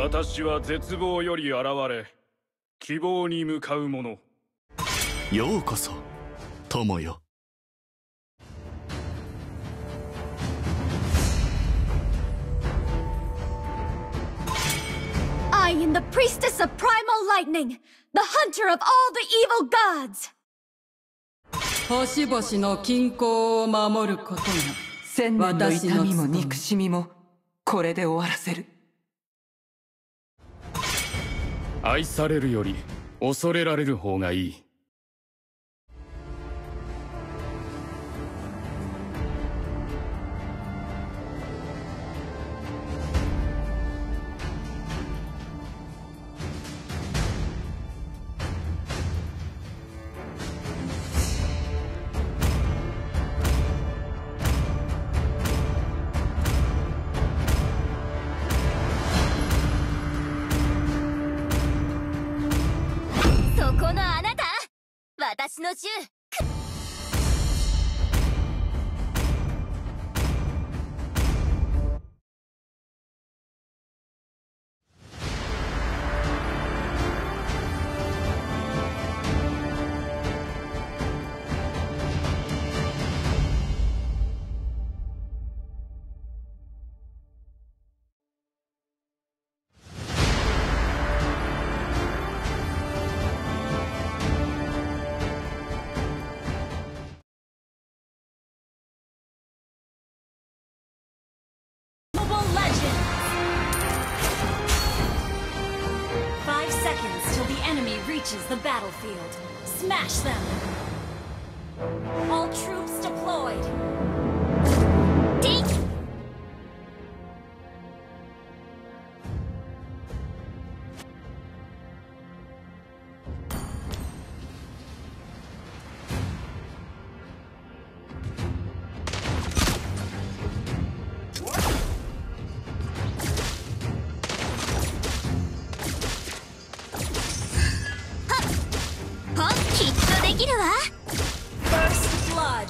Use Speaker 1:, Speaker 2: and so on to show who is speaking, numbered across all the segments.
Speaker 1: 私は絶望より現れ、希望に向かう者。
Speaker 2: ようこそ友よ。
Speaker 3: I am the priestess of primal lightning, the hunter of all the evil gods.
Speaker 4: 星々の均衡を守ることが
Speaker 5: 千年の痛みも憎しみもこれで終わらせる。
Speaker 1: 愛されるより恐れられる方がいい。
Speaker 3: 私の銃。
Speaker 6: Reaches the battlefield. Smash them! All troops deployed! Take! First blood.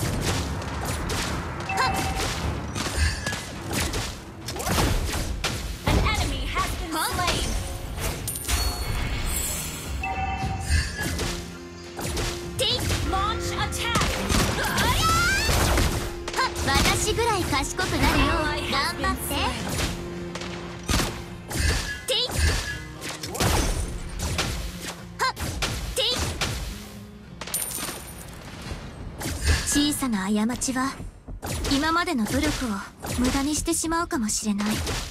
Speaker 6: An enemy has been slain. Take launch attack.
Speaker 3: 私ぐらい賢くなるよ。頑張って。小さな過ちは今までの努力を無駄にしてしまうかもしれない。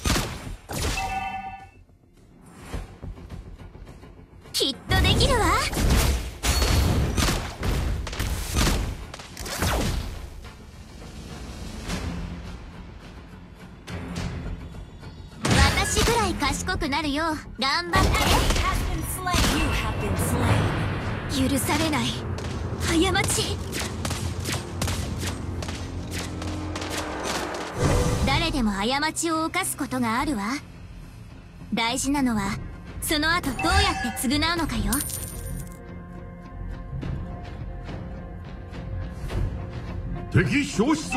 Speaker 3: きっとできるわ。私ぐらい賢くなるよ。頑張って。許されない過ち。誰でも過ちを犯すことがあるわ。大事なのはその後どうやって償うのかよ。
Speaker 7: 敵消失。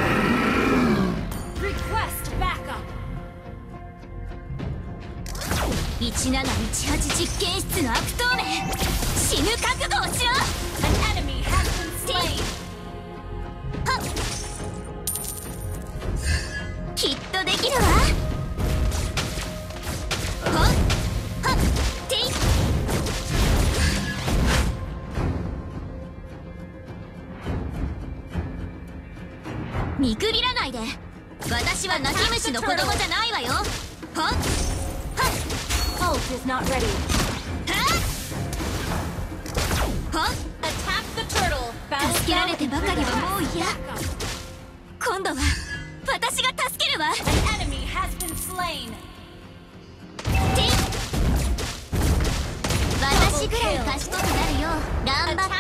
Speaker 3: 1718実験室の悪党め、死ぬ覚悟をしろ。きっとできるわ。見くびらないで。私は泣き虫の子供じゃないわよ。助けられてばかりはもう嫌。今度は私が助けるわ。私ぐらい賢くなるよ。頑張って。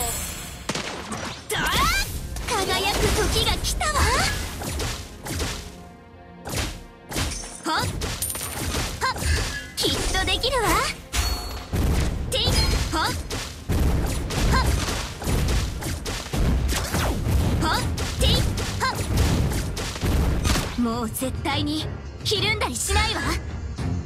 Speaker 3: 輝く時が来たわ。きっとできるわ。もう絶対にひるんだりしないわ。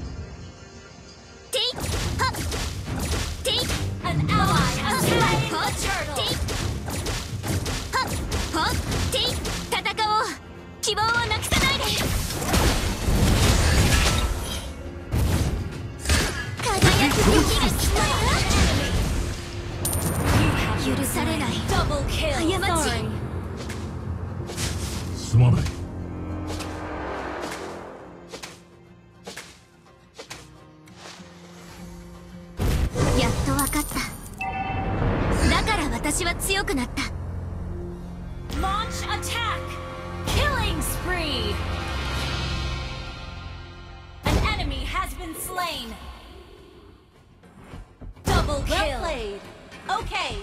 Speaker 3: されない。
Speaker 6: Double kill.
Speaker 3: 過ち。
Speaker 6: Sorry.
Speaker 7: すまない。
Speaker 3: やっとわかった。だから私は強くなった。
Speaker 6: Launch attack. Killing spree. An enemy has been slain. Double kill. Well played. Okay.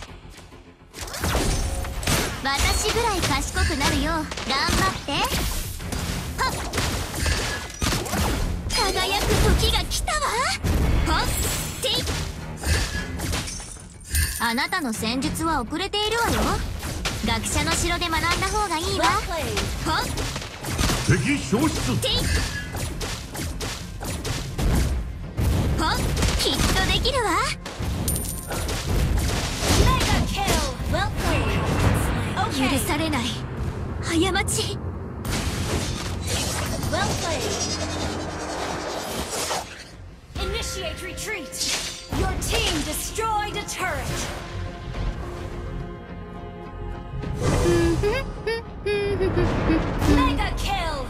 Speaker 3: 私ぐらい賢くなるよう頑張って。はっ、輝く時が来たわ。はってい。あなたの戦術は遅れているわよ。学者の城で学んだ方がいいわ。
Speaker 6: Well played.
Speaker 3: はっ
Speaker 7: 敵消失。
Speaker 3: てい。はっ、きっとできるわ。
Speaker 6: Mega kill. Well played.
Speaker 3: 許
Speaker 6: Okay.
Speaker 3: されない。過ち。
Speaker 6: Well played. Initiate retreat. Your team destroyed a turret. Mega kill.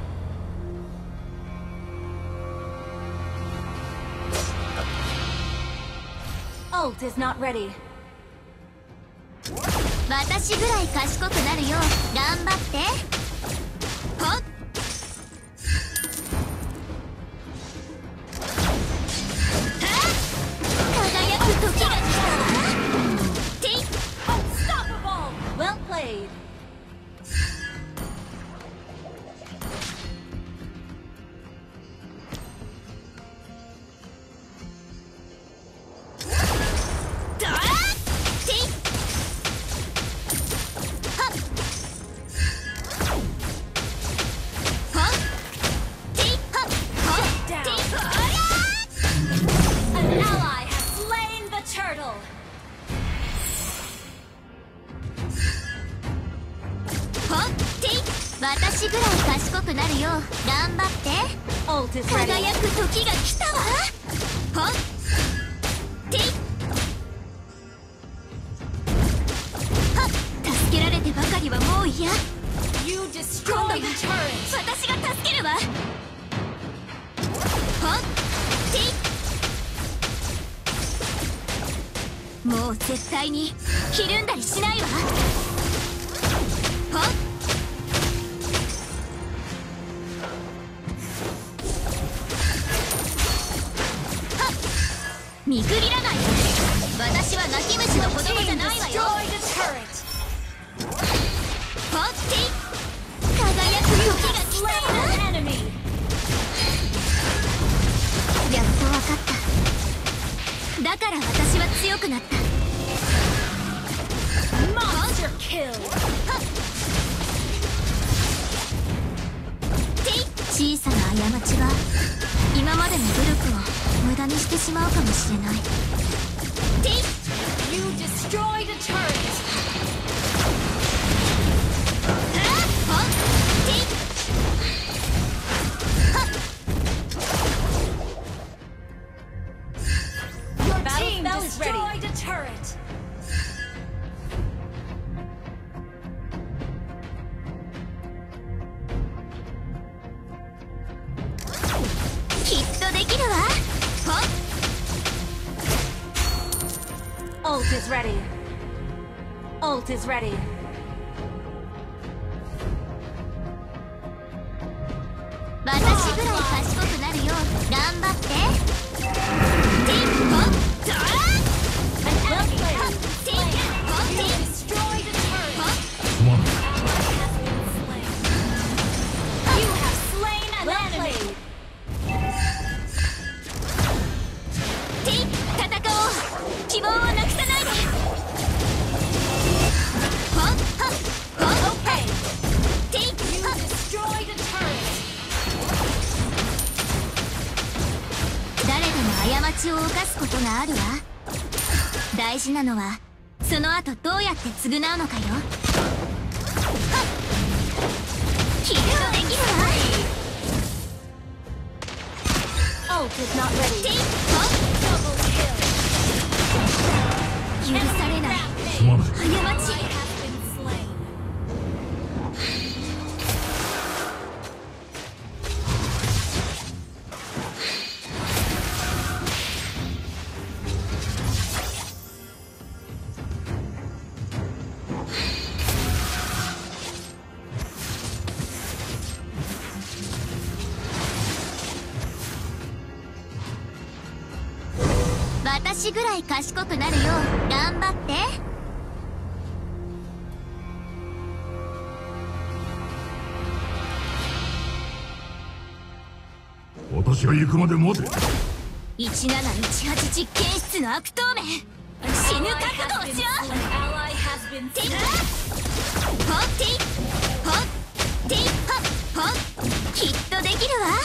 Speaker 6: Ult is not ready.
Speaker 3: 私ぐらい賢くなるよう頑張って。はっ、輝く時が来たわ。てい。
Speaker 6: Unstoppable. Well played. An ally has slain the turtle.
Speaker 3: 私ぐらい賢くなるよう頑張って。
Speaker 6: Ult is ready.
Speaker 3: 輝く時が来たわ。はっ、てい。はっ、助けられてばかりはもう嫌。
Speaker 6: You
Speaker 3: 今度
Speaker 6: destroyed
Speaker 3: は
Speaker 6: the turret.
Speaker 3: 私が助けるわ。はっ、てい。もう絶対にひるんだりしないわ。はっ、見くびらない。私は泣き虫の子供じゃないわよ。
Speaker 6: Destroyed a turret.
Speaker 3: はってい。輝く時が来た
Speaker 6: Slain
Speaker 3: わ。
Speaker 6: an enemy.
Speaker 3: やっとわかった。だから私は強くなった。
Speaker 6: Monster kill.
Speaker 3: てい。小さな過ちが今までの努力を無駄にしてしまうかもしれない。てい。
Speaker 6: You destroyed a turret.
Speaker 3: はっ、てい。はっ、
Speaker 6: Your team destroyed a turret.
Speaker 3: きっとできるわ。はっ、
Speaker 6: Ult is ready. Ult is ready.
Speaker 3: 私ぐらい賢くなるよう頑張って。てい。はっ、だー。
Speaker 6: An enemy has been
Speaker 3: てい。
Speaker 6: slain.
Speaker 3: はっ、て
Speaker 6: You
Speaker 3: い。
Speaker 6: destroyed a turret.
Speaker 3: はっ、
Speaker 7: すまない。
Speaker 6: Has been slain. You have slain an enemy.
Speaker 3: てい。戦おう。希望をなくさないで。はっ、はっ、はっ、
Speaker 6: Okay.
Speaker 3: てい。
Speaker 6: You
Speaker 3: はっ、
Speaker 6: destroyed a turret.
Speaker 3: 誰でも過ちを犯すことがあるわ。大事なのはその後どうやって償うのかよ。はっ、きっとできるわ。
Speaker 6: Ult is not ready.
Speaker 3: てい。はっ、
Speaker 6: Double kill.
Speaker 3: 許されない。
Speaker 7: す
Speaker 3: 私ぐらい賢くなるよう頑張って。
Speaker 7: 私が行くまで待て。
Speaker 3: 1718実験室の悪党め、死ぬ覚悟をしろ。ティッホッティホッティホッホッ、きっとできるわ。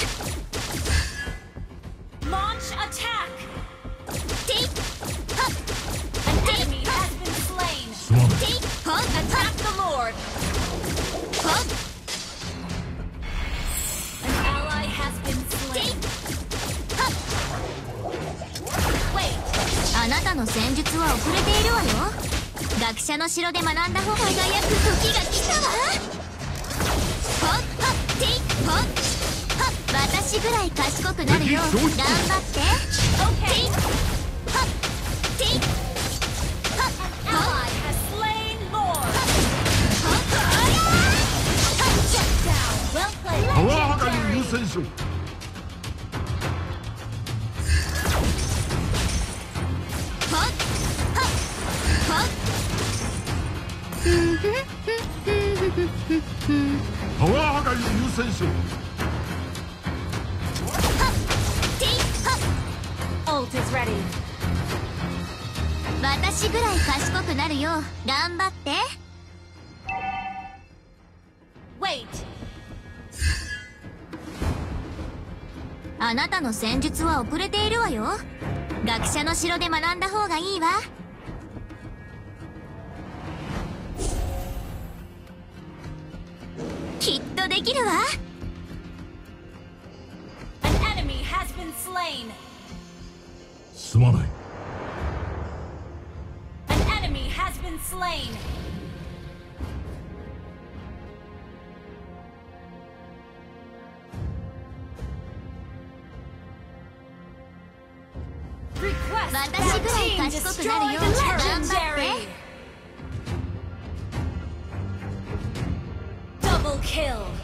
Speaker 6: Launch attack!
Speaker 3: ティッホッ
Speaker 6: An enemy has been slain!
Speaker 7: すまない。
Speaker 3: ティッホッ
Speaker 6: Attack the Lord!
Speaker 3: ホッ
Speaker 6: An ally has been
Speaker 3: ティ
Speaker 6: slain!
Speaker 3: ッホッ。
Speaker 6: Wait!
Speaker 3: あなたの戦術は遅れているわよ。学者の城で学んだ方が輝く時が来たわ。ホッホッティッホッホッ、私ぐらい賢くなるよ頑張って。ティッホッティッホッ
Speaker 6: An ally has slain Lord!
Speaker 3: ホッホッ
Speaker 6: Shut down! Well played!
Speaker 7: パワー破壊を優先しろ。
Speaker 3: ホッホッホッ。
Speaker 7: パワー破壊を優先しろ。
Speaker 3: ティッホッ。
Speaker 6: Ult is ready!
Speaker 3: 私ぐらい賢くなるよう頑張って。
Speaker 6: Wait!
Speaker 3: あなたの戦術は遅れているわよ。学者の城で学んだ方がいいわ。きっとできるわ。
Speaker 6: An enemy has been slain!
Speaker 7: すまない。
Speaker 6: An enemy has been slain! Request
Speaker 3: 私ぐらい
Speaker 6: that team
Speaker 3: 賢くなる
Speaker 6: destroy
Speaker 3: よ
Speaker 6: the
Speaker 3: 頑張って。
Speaker 6: legendary! Double kill!